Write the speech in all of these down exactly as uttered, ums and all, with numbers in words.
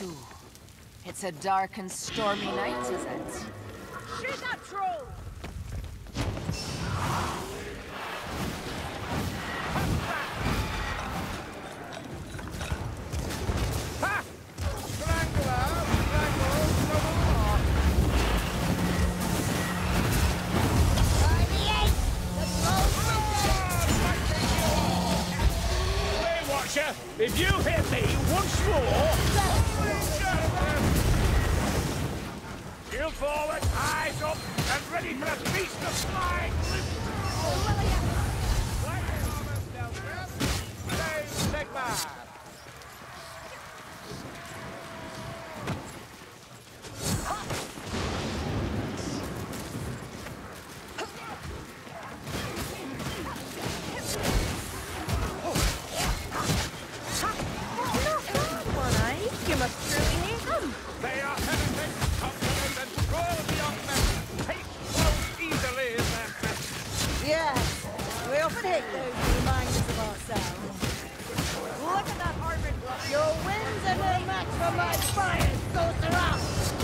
So, it's a dark and stormy night, is it? Shoot that troll! Ha! Strangler! Strangle! Watcher, if you hit me once more... Shield forward, eyes up, and ready for a feast of flying Sigmar! They are hesitant, confident, and cruel beyond measure. Hate flows easily in their breasts. Yes, we often hate those who remind us of ourselves. Look at that armored block. Your winds are no match for my fire, sorcerer!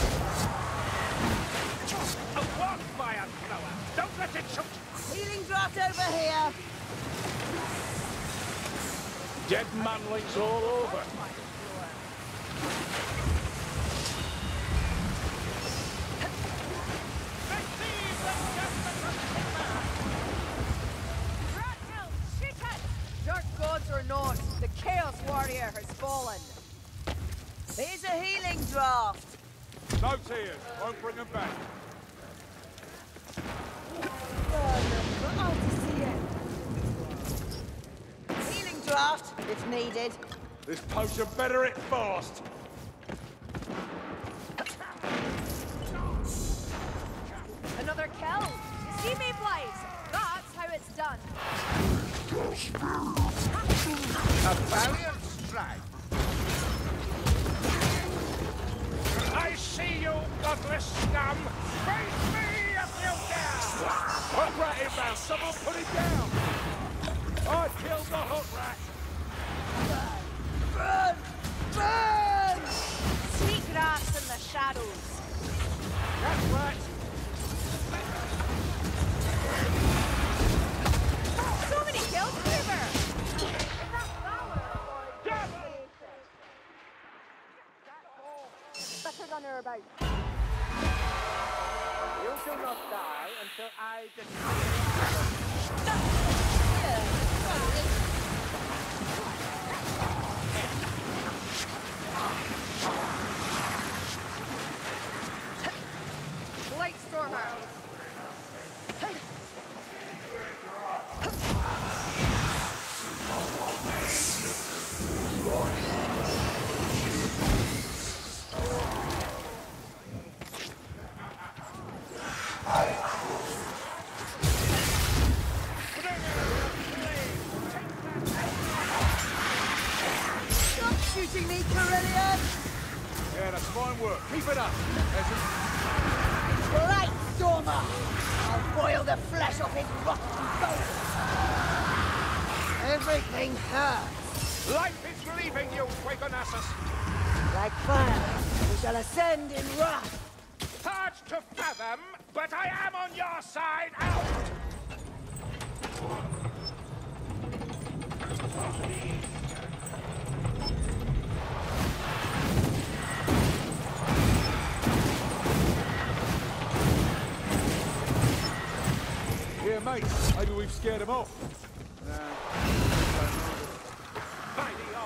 A one fire thrower. Don't let it shoot. Healing draft over here. Dead manlings all over. Dark gods or not, the Chaos Warrior has fallen. Here's a healing draft. No tears. Won't bring them back. Healing draft, if needed. This potion better it fast. Another kill. You see me, Blaze? That's how it's done. A valiant strike. I see you, godless scum. Face me if you dare. Hook rat inbound. Someone put him down. I killed the hook rat. Burn! Burn! Sweet grass in the shadows. That's right. So many kills, River! Better than her about. You shall not die until I Light Stormer! Shooting me, Carillion! Yeah, that's fine work. Keep it up, peasant. Light Stormer! I'll boil the flesh off his rotten bones! Everything hurts! Life is leaving you, Quakenassus. Like fire, we shall ascend in wrath! Hard to fathom, but I am on your side. Out! Yeah, mate. Maybe we've scared him off. No. By the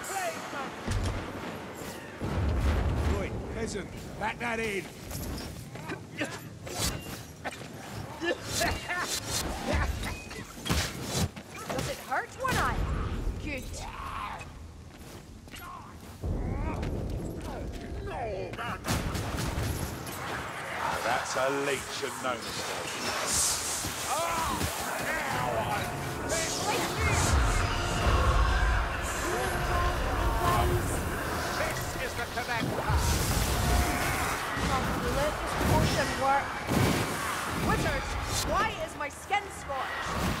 order. Oi, peasant, back that in. Does it hurt one eye? Good. That's a leech and no mistake. This is the correct path. Let this potion work. Wizard, why is my skin scorched?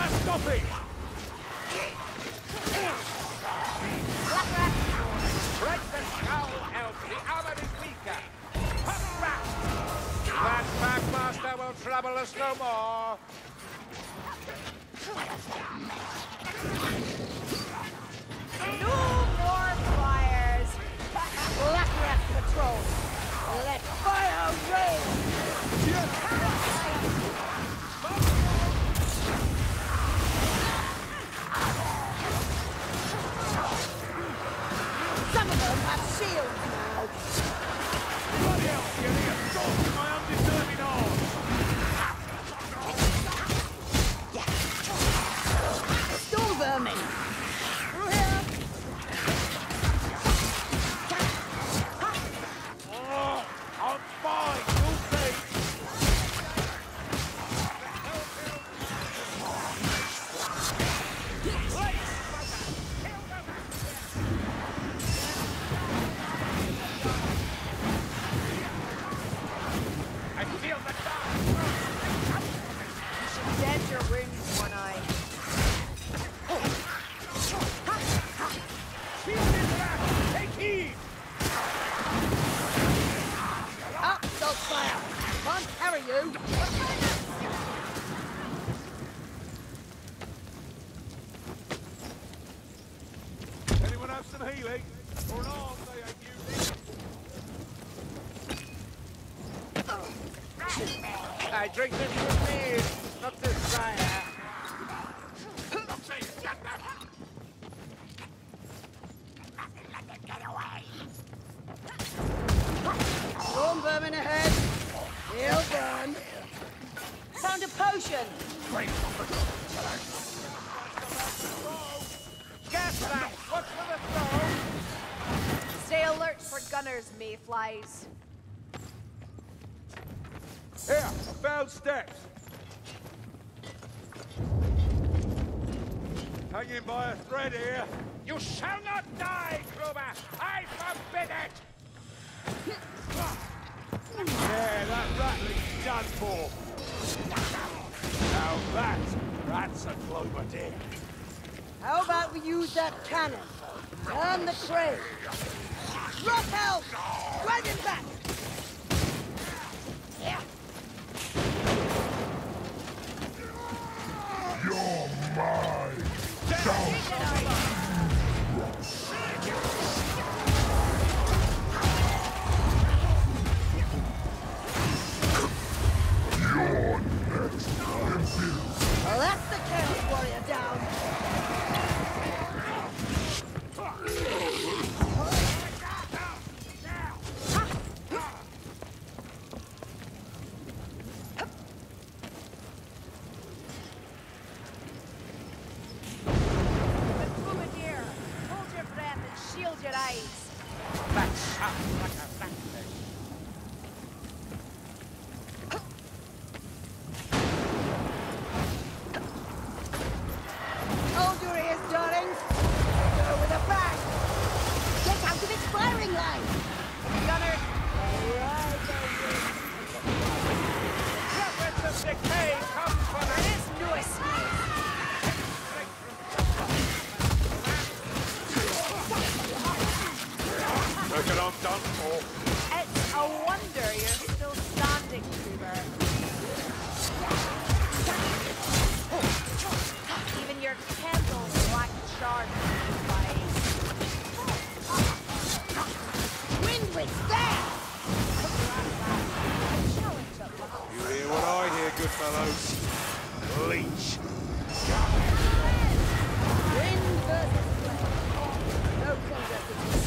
stop it! Break the skull, Elf. The armor is weaker. Hot rat! That Packmaster will trouble us no more. No more fires! Black Rat Patrol! Let fire rain! Some of them have shields now! Bloody hell, you're the assault to my undeserving arms! Storm vermin! Through here! Oh, I'm fine, you'll see! I feel the dark! You should bend your wings, One Eye. Shielded rat! Take heed! Up, Saltfire! Can't carry you! Anyone have some healing? Or an arm they ain't using? I drink this for me, not this fire. Storm vermin ahead! He'll burn! Found a potion! Gas that! What's for the throw? Stay alert for gunners, mayflies. Here, I found steps. Hanging by a thread here. You shall not die, Kruber! I forbid it! Yeah, that rattling's done for. Now that, that's a Clover deer. How about we use that cannon? Turn the crane! Rock help! Drive him back! Yeah. You're mine! You're next, Imperial! Well, that's the Chaos Warrior down! Boomadeer, hold your breath and shield your eyes. That sounds like a rat thing. Hold your ears, darlings! Go with a bang! Get out of its firing line! Gunners, Prophets of decay come for there the is no escape. Reckon I'm done for. It's a wonder you're still standing, Kruber. Even your candles lack charge. Wind withstand! You hear what I hear, good fellows? Leech. Wind versus flame. No contest between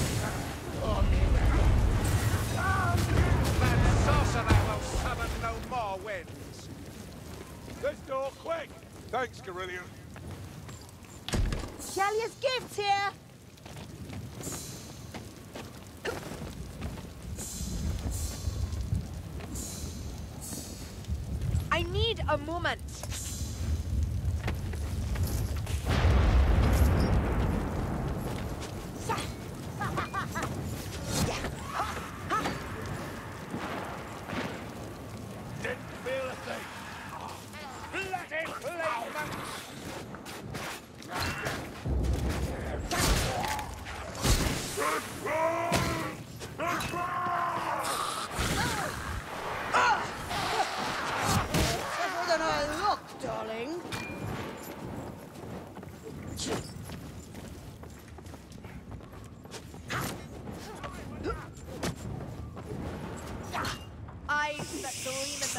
That sorcerer will summon no more winds. Let's go quick. Thanks, Carillion. Shalia's gift here! I need a moment. Didn't feel a thing. Bloody flame monks!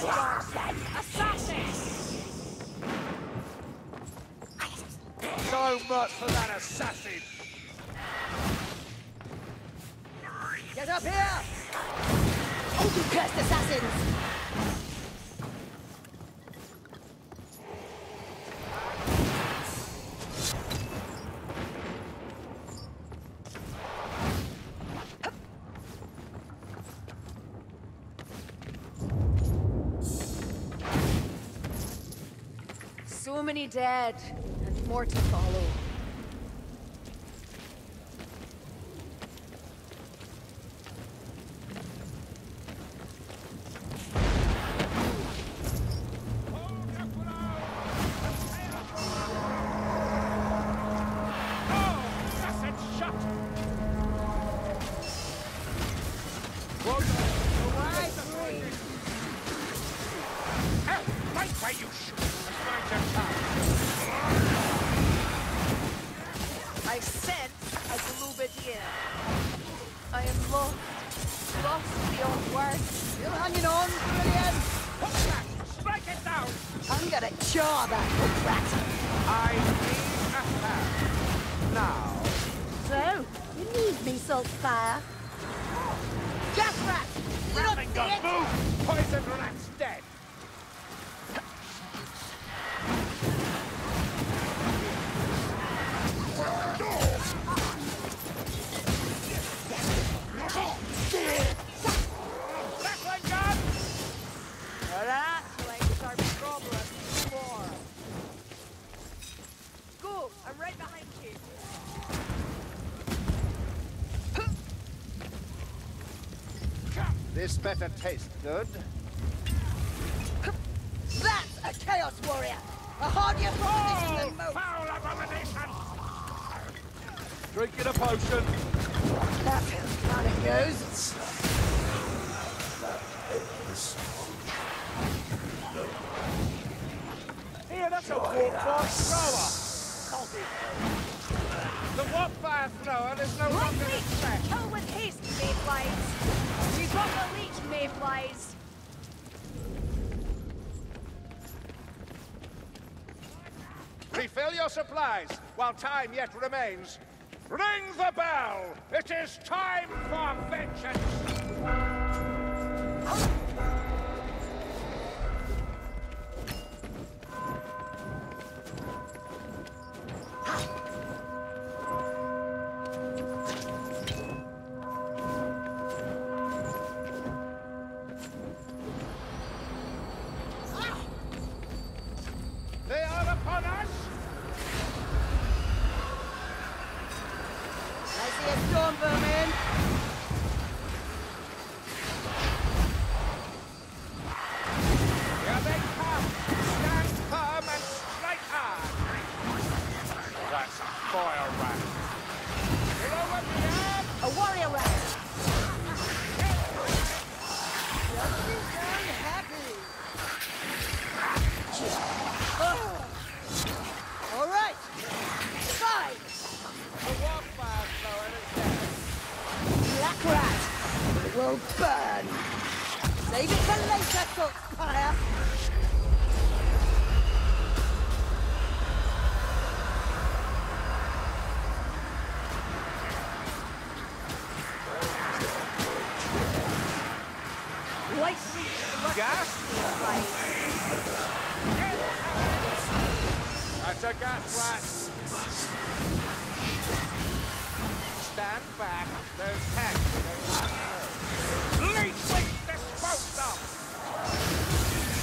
the dark side. Assassins! So much for that assassin! Get up here! Oh, you cursed assassins! So many dead, and more to follow. I sense a Glubadier. I am lost, lost beyond words. Still hanging on, brilliant! Hook rat! Strike it down! I'm gonna jar that hook rat! I need a hand. Now. So, you need me, Saltfire? Gas rat! You don't Ratling see gun, it? move! Poison rat's dead. Ratling gun! That like our problem more. Go! I'm right behind you. This better taste good. That's a Chaos Warrior! A hardier proposition Oh, than most! foul abomination! Drinking a potion. That's how fun it goes. Here, that's a warp-fire thrower. The warp-fire thrower is no Let's longer in leech! effect. Kill with haste, mayflies! We've got the leech, mayflies! Refill your supplies while time yet remains. Ring the bell! It is time for vengeance! They are upon us! I see a storm vermin! Here they come! Stand firm and strike hard! That's a fire rat! You know what we have? A warrior rat! Just be darn happy! Oh. All right! Five! The warp-fire thrower is dead. Black rat! It will burn! Save it for later, Saltfire! Light leech! Gas? Mayflies! That's a gas rat. Stand back. There's tanks. Leech leech disposed of.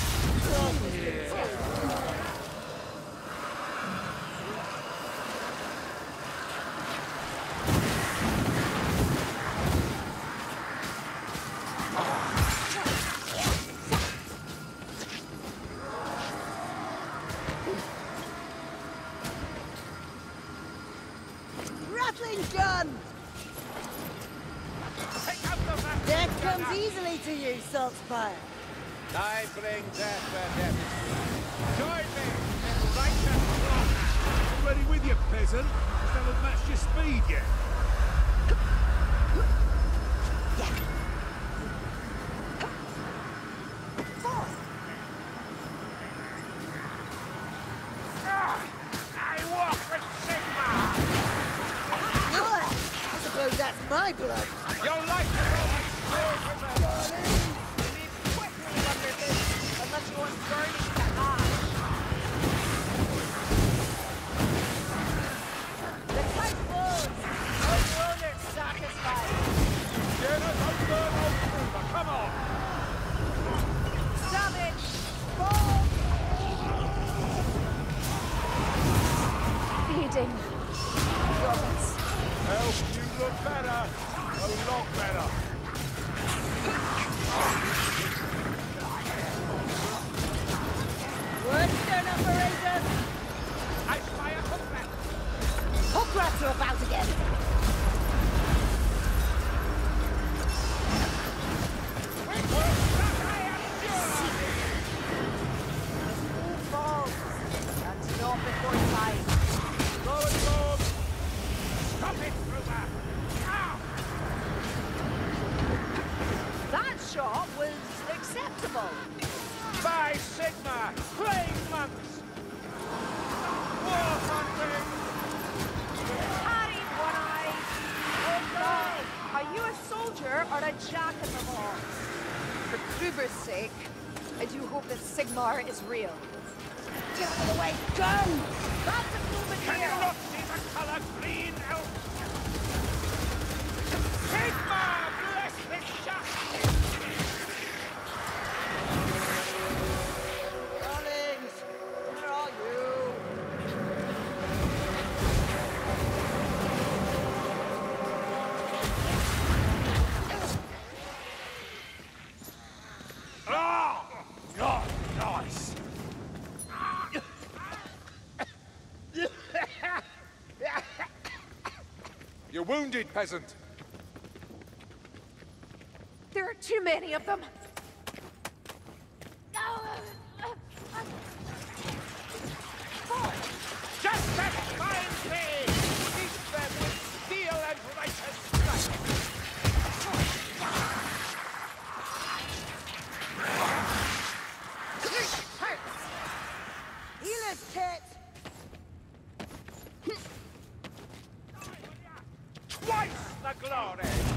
Rattling gun! Take out the rat. Death comes easily to you, Saltfire. I bring death where death is. Join me in righteous wrath. Already with you, peasant. Just haven't matched your speed yet. Sigma! Plague monks! War hunting! Howdy, One-Eye! Oh God! Are you a soldier or a jack of them all? For Kruber's sake, I do hope that Sigmar is real. Get out of the way, gun! Lots of movement Can here! you not see the color green elf? Sigma! Bless this shot! Darlings, where are you? Oh! Oh, nice! You're wounded, peasant. There are too many of them! Just as fine me! Eat them with steel and righteous strike! Healer's kit! Twice the glory!